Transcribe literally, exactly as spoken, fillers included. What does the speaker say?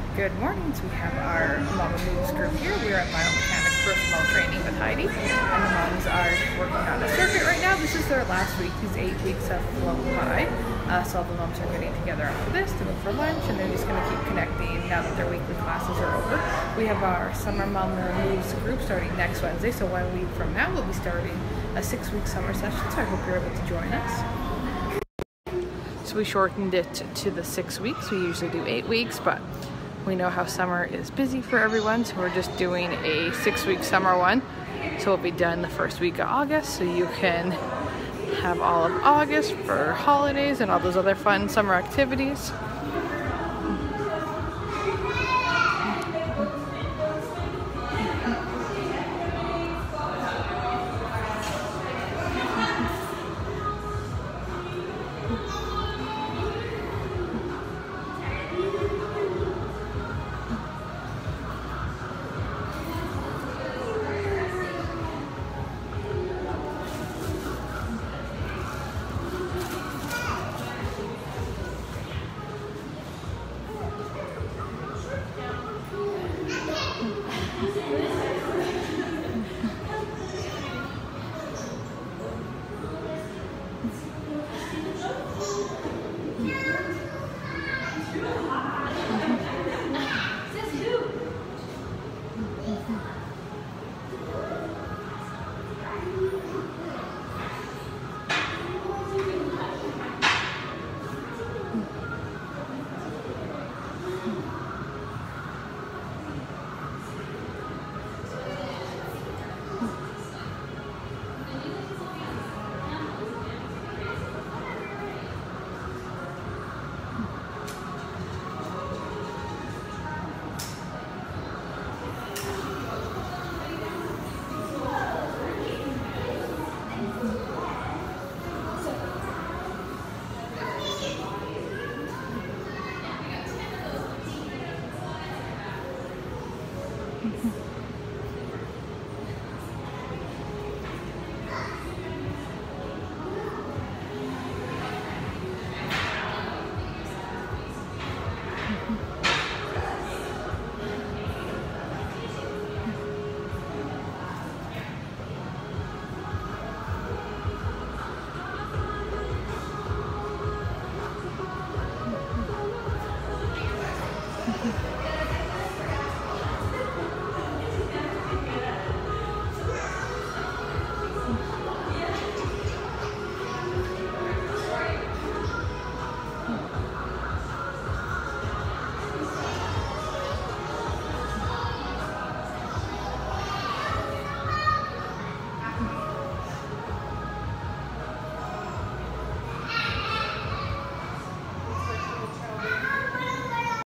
Good morning. So we have our Mama Moves group here. We're at Biomechanics personal training with Heidi, and the moms are working on a circuit right now. This is their last week. These eight weeks have flown by. Uh, so all the moms are getting together after this to go for lunch, and they're just going to keep connecting now that their weekly classes are over. We have our Summer Mama Moves group starting next Wednesday. So one week from now, we'll be starting a six-week summer session. So I hope you're able to join us. So we shortened it to the six weeks. We usually do eight weeks, but we know how summer is busy for everyone, so we're just doing a six-week summer one. So we'll be done the first week of August, so you can have all of August for holidays and all those other fun summer activities. Mm-hmm.